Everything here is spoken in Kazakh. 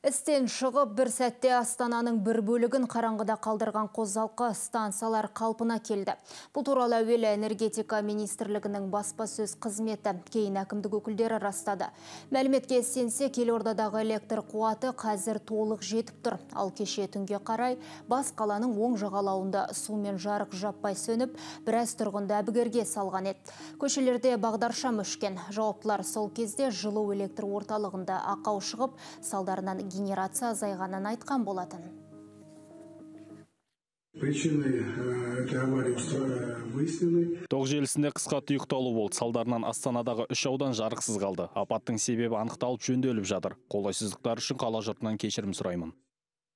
Істен шығып бір сәтте Астананың бір бөлігін қараңғыда қалдырған қозғалқы станциялар қалпына келді. Бұл туралы әуелі энергетика министрлігінің баспасөз қызметі кейін әкімдік өкілдері растады. Мәліметке сенсек, елордадағы электр қуаты қазір толық жетіп тұр. Ал кеше түнге қарай бас қаланың оң жағалауында сумен жарық жаппай сөніп, біраз тұрғынды әбігерге салған еді. Көшелерде бағдаршам өшкен. Жауаптылар сол кезде жылу электр орталығында ақау шығып, салдарынан генерация азайғанын айтқан болатын. Причиной этой аварии выяснены. Тоқ желісінде қысқа тұйықталу болды. Салдарынан Астанадағы 3 аудан жарықсыз қалды. Апаттың себебі анықталып жөнделіп жатыр. Қолайсыздықтар үшін қала жұртынан кешірім сұраймын.